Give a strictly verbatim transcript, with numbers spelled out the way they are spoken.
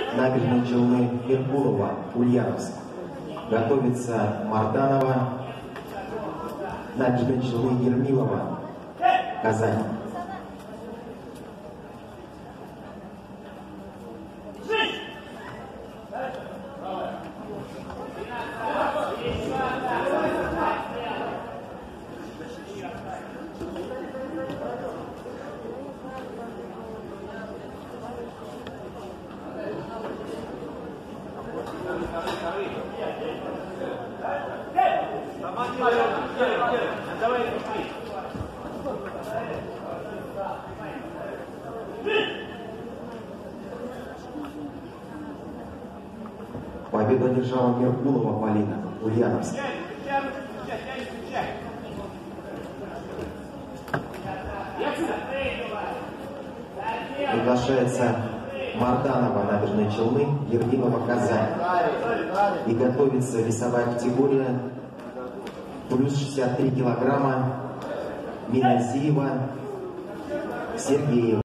Набережные Челны, Меркулова, Ульяновск. Готовится Марданова, Набережные Челны, Ермилова, Казань. Победу одержала Меркулова Полина, Ульяновск. Приглашается Марданова, Набережные Челны, Ермилова, Казань. И готовится весовая категория плюс шестьдесят три килограмма Миназиева Сергеева.